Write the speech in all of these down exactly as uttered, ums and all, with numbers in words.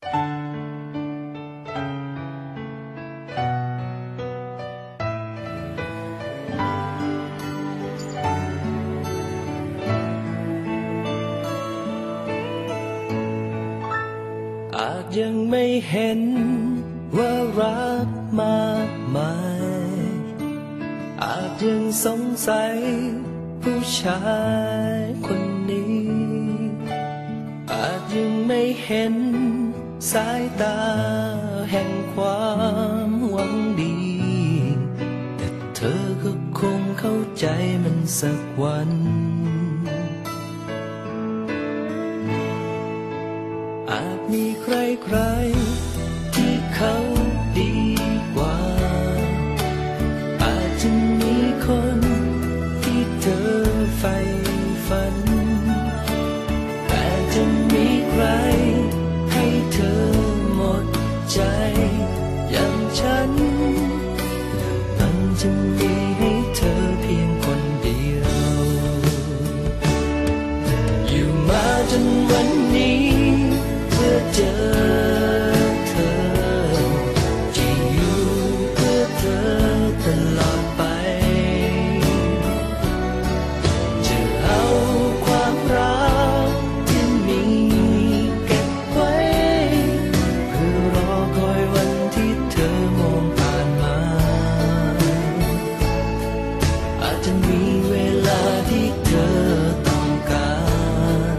อาจยังไม่เห็นว่ารักมากมายอาจยังสงสัยผู้ชายคนนี้อาจยังไม่เห็นสายตาแห่งความหวังดีแต่เธอก็คงเข้าใจมันสักวันอาจมีใครใครที่เขาดีกว่าอาจจะมีคนที่เธอใฝ่ฝันแต่จะมีใครให้เธอหมดใจอย่างฉันมันจะมีให้เธอเพียงคนเดียวอยู่มาจนวันนี้เพื่อเจอเธอจะอยู่เพื่อเธอตลอดไปจะเอาความรักที่มีเก็บไว้เพื่อรอคอยวันที่เธอมองผ่านมาอาจจะมีเวลาที่เธอต้องการ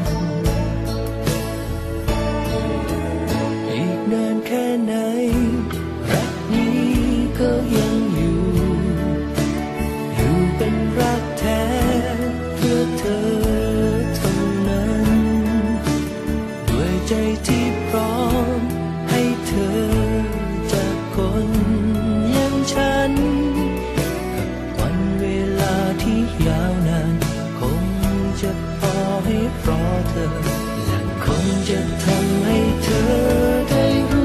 อีกนานแค่ไหนรักนี้ก็ยังอยู่อยู่เป็นรักแท้เพื่อเธอเท่านั้นด้วยใจที่พร้อมให้เธอจากคนอย่างฉันกับวันเวลาที่ยาวนานคงจะพอให้รอเธอและคงจะทำให้เธอได้รู้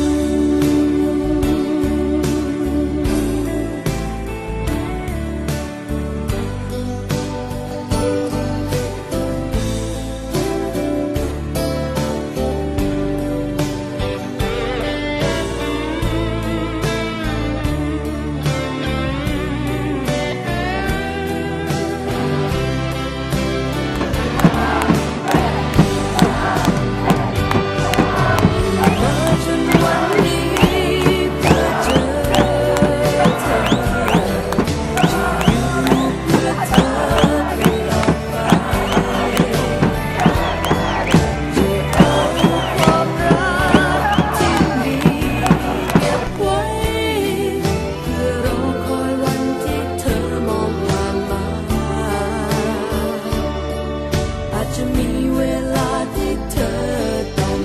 จะมีเวลาที่เธอต้อง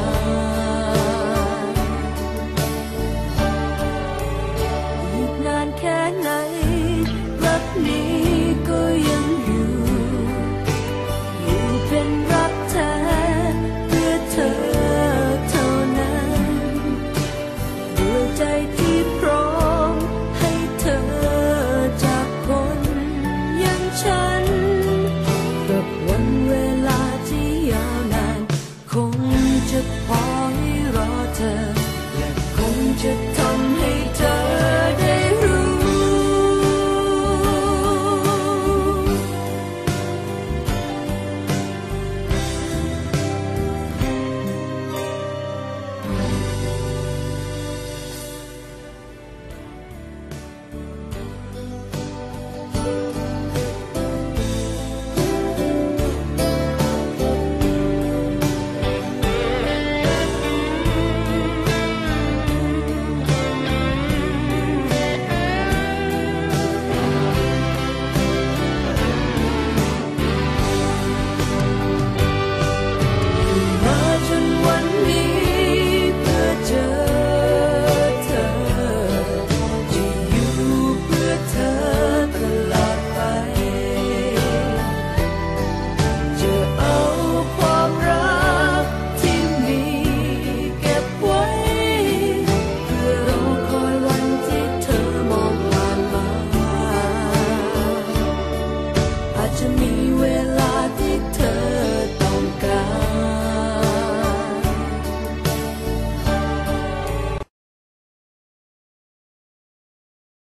การอีกนานแค่ไหนรักนี้ก็ยังอยู่อยู่เป็นรักแท้เพื่อเธอเท่านั้นด้วยใจที่พร้อมให้เธอจากคนอย่างฉันกับวันเวลาที่ยาวนานคงจะพอ